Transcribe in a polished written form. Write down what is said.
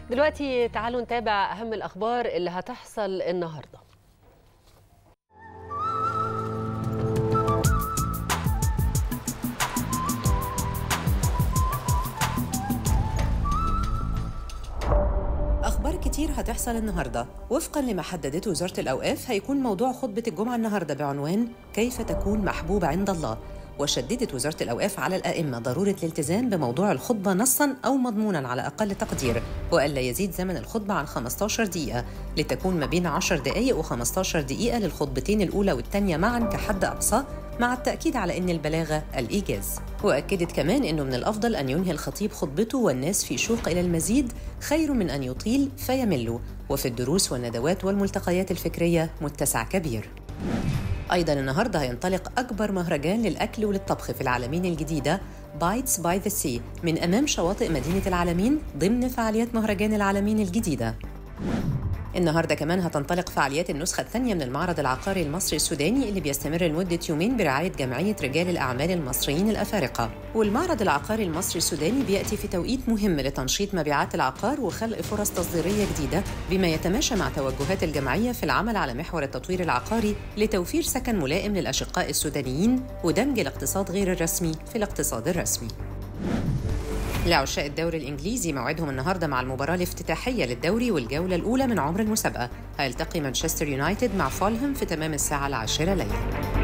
دلوقتي تعالوا نتابع أهم الأخبار اللي هتحصل النهاردة. أخبار كتير هتحصل النهاردة. وفقاً لما حددته وزارة الأوقاف، هيكون موضوع خطبة الجمعة النهاردة بعنوان كيف تكون محبوب عند الله. وشددت وزارة الأوقاف على الآئمة ضرورة الالتزام بموضوع الخطبة نصاً أو مضموناً على أقل تقدير، وألا يزيد زمن الخطبة عن 15 دقيقة، لتكون ما بين 10 دقائق و15 دقيقة للخطبتين الأولى والثانية معاً كحد أقصى، مع التأكيد على أن البلاغة الإيجاز. وأكدت كمان أنه من الأفضل أن ينهي الخطيب خطبته والناس في شوق إلى المزيد خير من أن يطيل فيمل، وفي الدروس والندوات والملتقيات الفكرية متسع كبير. أيضاً النهاردة هينطلق أكبر مهرجان للأكل وللطبخ في العلمين الجديدة بايتس باي ذا سي من أمام شواطئ مدينة العلمين ضمن فعاليات مهرجان العلمين الجديدة. النهاردة كمان هتنطلق فعاليات النسخة الثانية من المعرض العقاري المصري السوداني اللي بيستمر لمدة يومين برعاية جمعية رجال الأعمال المصريين الأفارقة. والمعرض العقاري المصري السوداني بيأتي في توقيت مهم لتنشيط مبيعات العقار وخلق فرص تصديرية جديدة، بما يتماشى مع توجهات الجمعية في العمل على محور التطوير العقاري لتوفير سكن ملائم للأشقاء السودانيين ودمج الاقتصاد غير الرسمي في الاقتصاد الرسمي. لعشاق الدوري الإنجليزي موعدهم النهاردة مع المباراة الافتتاحية للدوري والجولة الأولى من عمر المسابقة. هيلتقي مانشستر يونايتد مع فولهام في تمام الساعة 10 ليلاً.